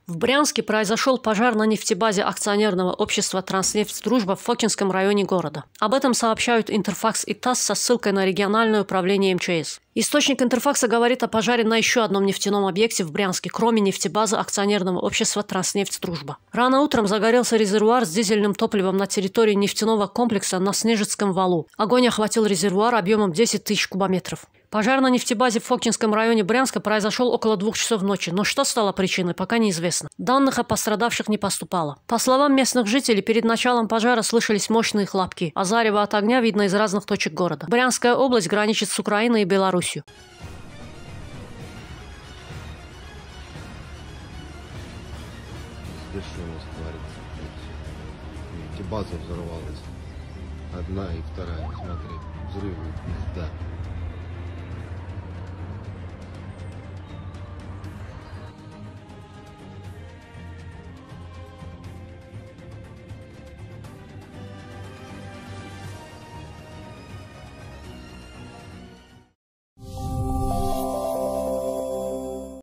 В Брянске произошел пожар на нефтебазе акционерного общества «Транснефть Дружба» в Фокинском районе города. Об этом сообщают Интерфакс и ТАСС со ссылкой на региональное управление МЧС. Источник Интерфакса говорит о пожаре на еще одном нефтяном объекте в Брянске, кроме нефтебазы акционерного общества «Транснефть Дружба». Рано утром загорелся резервуар с дизельным топливом на территории нефтяного комплекса на Снежицком валу. Огонь охватил резервуар объемом 10 тысяч кубометров. Пожар на нефтебазе в Фокинском районе Брянска произошел около 2 часов ночи, но что стало причиной, пока неизвестно. Данных о пострадавших не поступало. По словам местных жителей, перед началом пожара слышались мощные хлопки, а зарево от огня видно из разных точек города. Брянская область граничит с Украиной и Беларусью. Здесь что у нас творится? Видите, база взорвалась. Одна и вторая, смотри, взрывы, пизда.